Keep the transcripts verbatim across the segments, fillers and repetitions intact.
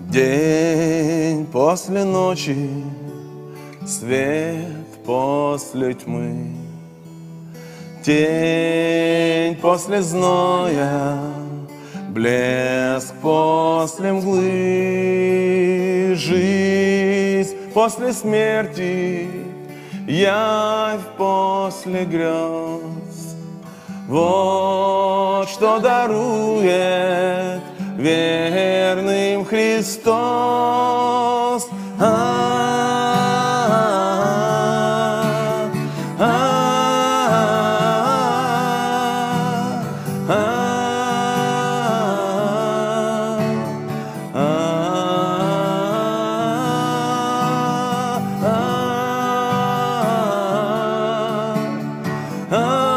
День после ночи, свет после тьмы, тень после зноя, блеск после мглы, жизнь после смерти, явь после грез. Вот что дарует верным Христос. А-а-а, а-а-а, а-а-а.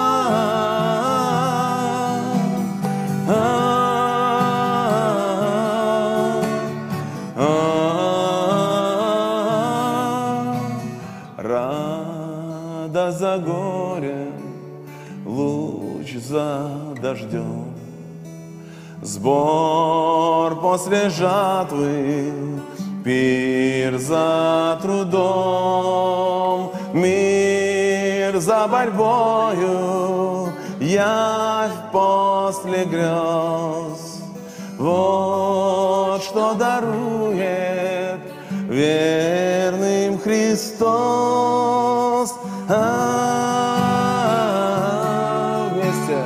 Рада за горем, луч за дождем, сбор после жатвы, пир за трудом, мир за борьбою, явь после грез. Вот что дарует верным Христос. А-а-а, вместе.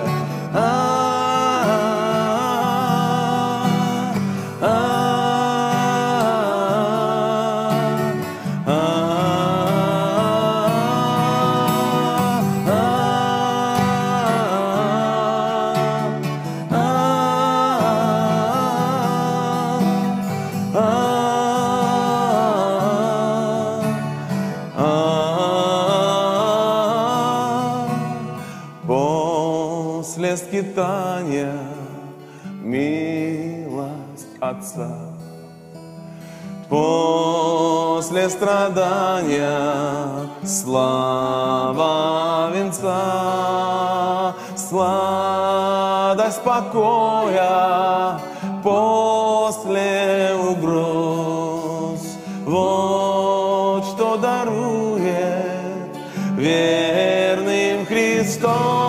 После скитания милость Отца, после страдания слава венца, сладость покоя после угроз. Вот что дарует верным Христос.